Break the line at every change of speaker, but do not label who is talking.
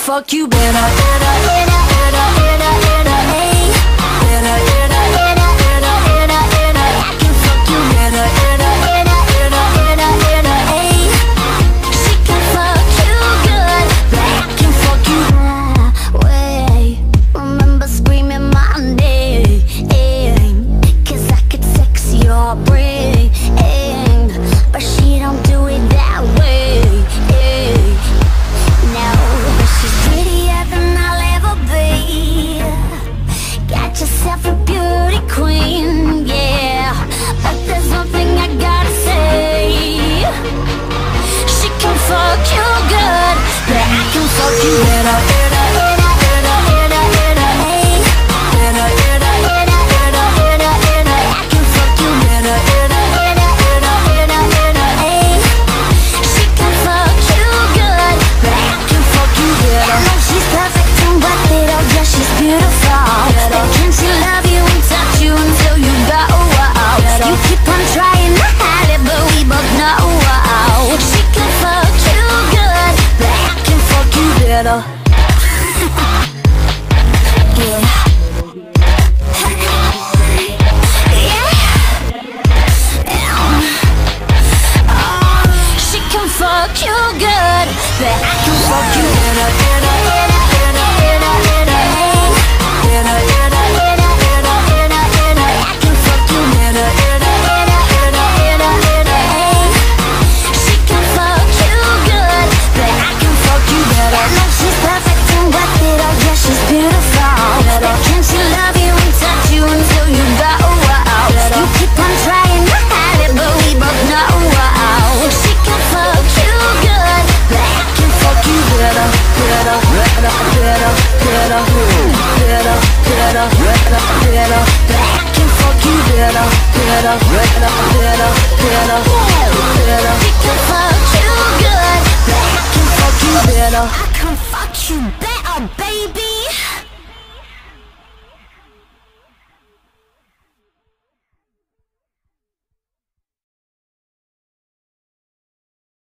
fuck you better. Better, I can fuck you better. She can fuck you good, but I can fuck you. Wait, remember screaming my name, 'cause I could sex your brain, but she don't do it that way. No, but she's prettier than I'll ever be. Got yourself a beauty queen, yeah. But there's one thing I gotta say. She can fuck you good, but I can fuck you better. I can fuck you better. She can fuck you good, but I can fuck you better. I know she's perfect and worth it, oh yeah, she's beautiful. But can she love you and touch you until you go? You keep on trying to hide it, but we both know. She can fuck you good, but I can fuck you better. Yeah. She can fuck you good, but I can fuck you better. I can fuck you better. She can fuck you good, but I can fuck you better. I know she's perfect and worth it, oh yeah, she's beautiful. But can she love you and touch you until you go? You keep on trying to hide it, but we both know. She can fuck you good, but I can fuck you better. But I can fuck you better. She can fuck you good, but I can fuck you better. I can fuck you better, baby.